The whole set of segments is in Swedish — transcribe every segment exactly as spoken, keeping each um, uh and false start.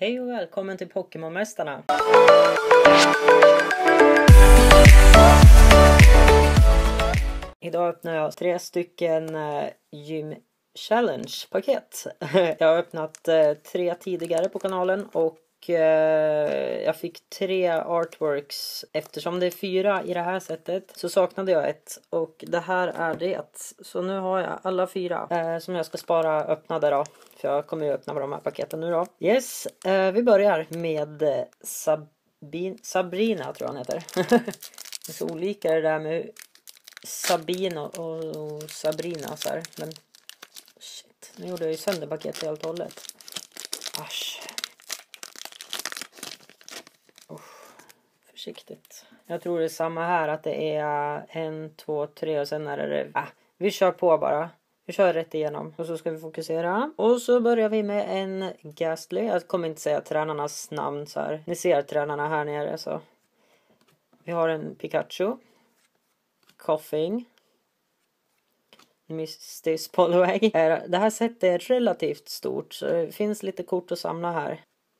Hej och välkommen till Pokémon-mästarna. Idag öppnar jag tre stycken uh, Gym Challenge-paket. Jag har öppnat uh, tre tidigare på kanalen och uh, jag fick tre artworks. Eftersom det är fyra i det här sättet så saknade jag ett. Och det här är det. Så nu har jag alla fyra uh, som jag ska spara öppnade då. För jag kommer ju öppna de här paketen nu då. Yes, uh, vi börjar med uh, Sabin Sabrina tror jag han heter. Det är så olika det där med Sabine och, och Sabrina så här. Men shit, nu gjorde jag ju sönder paketet helt och hållet. Asch. Oh, försiktigt. Jag tror det är samma här, att det är en, två, tre och sen är det... Ah, vi kör på bara. Vi kör rätt igenom. Och så ska vi fokusera. Och så börjar vi med en Gastly. Jag kommer inte säga tränarnas namn så här. Ni ser tränarna här nere så. Vi har en Pikachu. Coughing. Misty Poliwag. Det här sättet är relativt stort. Så det finns lite kort att samla här.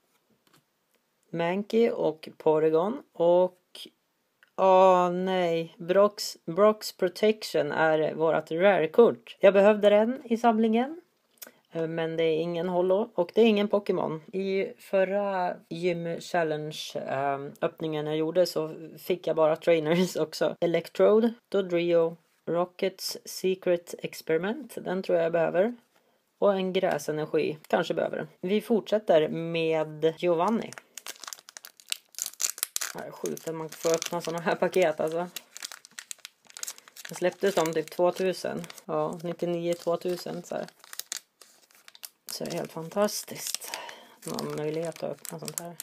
Mankey och Porygon. Och... Åh oh, nej. Brox, Brox Protection är vårt rare-kort. Jag behövde den i samlingen. Men det är ingen holo och det är ingen Pokémon. I förra Gym Challenge um, öppningen jag gjorde så fick jag bara trainers också. Electrode, Dodrio, Rockets Secret Experiment. Den tror jag jag behöver. Och en gräsenergi. Kanske behöver den. Vi fortsätter med Giovanni. Det är sjukt att man får öppna sådana här paket alltså. Jag släpptes om typ tvåtusen. Ja, nittionio tvåtusen så här. Så det är helt fantastiskt. Man har möjlighet att öppna sånt här.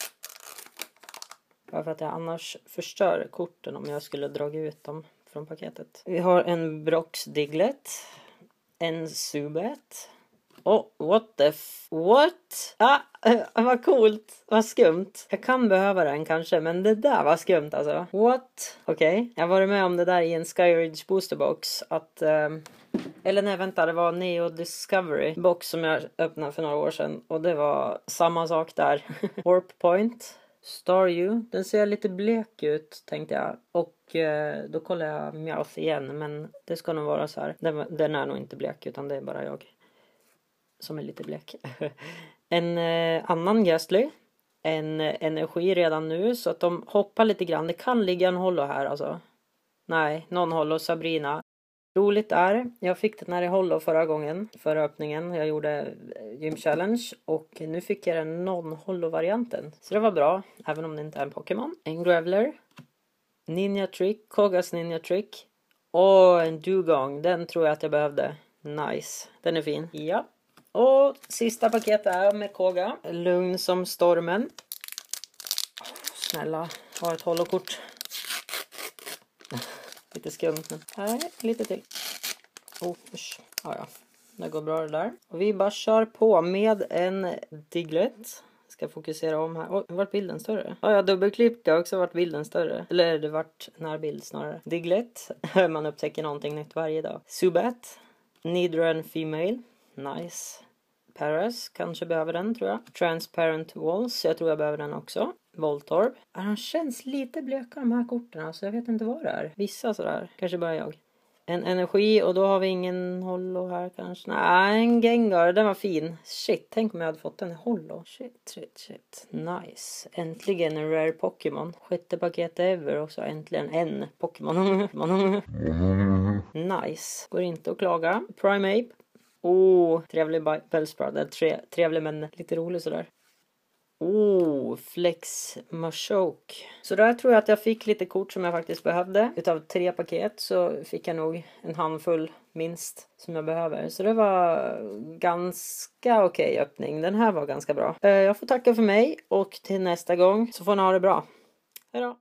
Bara för att jag annars förstör korten om jag skulle dra ut dem från paketet. Vi har en Brox Diglett. En Zubat. Oh, what the f... What? Ah, vad coolt. Vad skumt. Jag kan behöva den kanske, men det där var skumt alltså. What? Okej. Okay. Jag var med om det där i en Skyridge boosterbox. Att... Um... Eller nej, vänta, det var Neo Discovery box som jag öppnade för några år sedan. Och det var samma sak där. Warp Point. Staryu. Den ser lite blek ut, tänkte jag. Och eh, då kollar jag Meowth igen. Men det ska nog vara så här. Den, den är nog inte blek, utan det är bara jag som är lite blek. En eh, annan Gastly. En eh, energi redan nu. Så att de hoppar lite grann. Det kan ligga en holo här alltså. Nej, någon holo. Sabrina. Roligt är, jag fick den här i holo förra gången, förra öppningen. Jag gjorde Gym Challenge och nu fick jag den non-holo-varianten. Så det var bra, även om det inte är en Pokémon. En Graveler, Ninja Trick, Kogas Ninja Trick och en Dugong. Den tror jag att jag behövde. Nice, den är fin. Ja. Och sista paketet är med Koga. Lugn som stormen. Snälla, ha ett holokort. Lite skumt nu. Nej, lite till. Oh, usch. Ja, ja. Det går bra det där. Och vi bara kör på med en Diglett. Ska fokusera om här. Oj, vart bilden större? Ja, jag dubbelklippte också vart bilden större. Eller det vart närbild snarare. Diglett. Man upptäcker någonting nytt varje dag. Zubat. Nidran Female. Nice. Paras. Kanske behöver den tror jag. Transparent Walls. Jag tror jag behöver den också. Voltorb. De känns lite bleka de här korten. Så jag vet inte vad det är. Vissa sådär. Kanske bara jag. En energi. Och då har vi ingen holo här kanske. Nej, en Gengar. Den var fin. Shit. Tänk om jag hade fått en holo. Shit, shit, shit. Nice. Äntligen en rare Pokémon. Sjätte paket ever. Och så äntligen en Pokémon. Nice. Går inte att klaga. Primeape. Oh, trevlig Bellsprout. Tre, trevlig men lite rolig sådär. Oh, Flex Machoke. Så där tror jag att jag fick lite kort som jag faktiskt behövde. Utav tre paket så fick jag nog en handfull minst som jag behöver. Så det var ganska okej öppning. Den här var ganska bra. Jag får tacka för mig och till nästa gång så får ni ha det bra. Hej då!